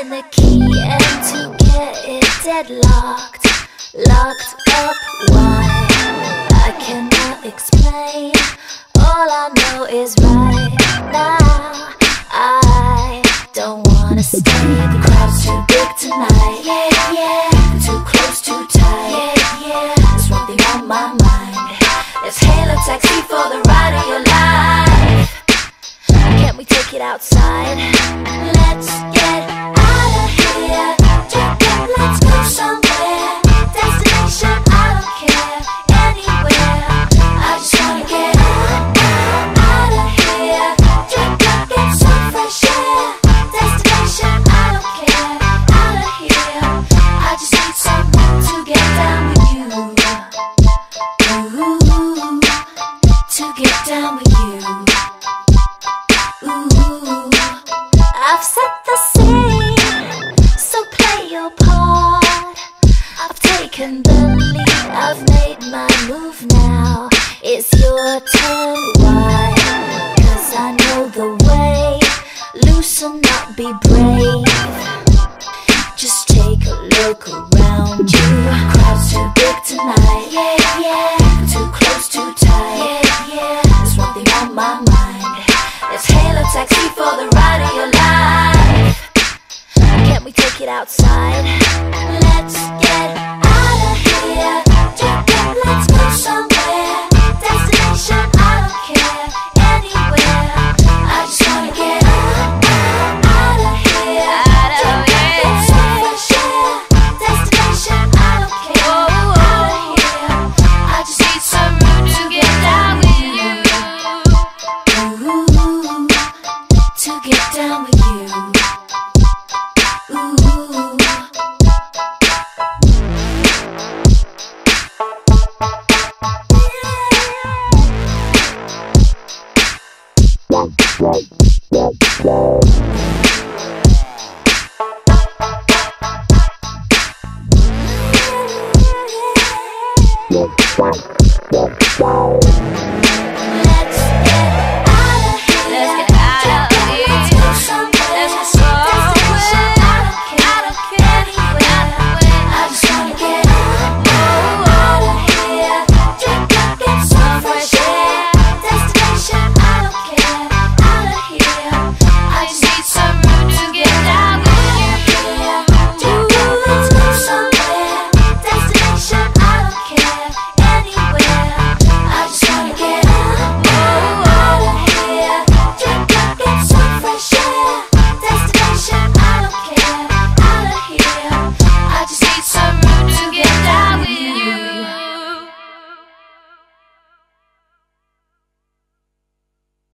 find the key and to get it deadlocked, locked up. Why? I cannot explain. All I know is right now I don't wanna stay. The crowd's too big tonight. Yeah, yeah. Too close, too tight. Yeah, yeah. There's one thing on my mind. Let's hail a taxi for the ride of your life. Can't we take it outside? Let's get out of here. Jump up, let's go somewhere. Destination, I don't care. Anywhere. I just wanna get out of here. Jump up, get some fresh air. Destination, I don't care. Out of here. I just need someone to get down with you. Ooh, to get down with you. Ooh, I've set the scene, so play your part. I've taken the lead, I've made my move now. It's your turn, why? 'Cause I know the way. Loosen up, be brave. Just take a look around you. Crowd's too big tonight. Yeah, yeah. Too close, too tight. Yeah, yeah. There's one thing on my mind. Let's hail a taxi for the ride of your life. Can't we take it outside? Let's get out of here. Jump up, let's go somewhere. Destination, I don't care. Anywhere. I just wanna get out of here. Jump up, get some fresh air. Destination, I don't care. Out of here. I just need some room to get down with you. Ooh, to get down with you.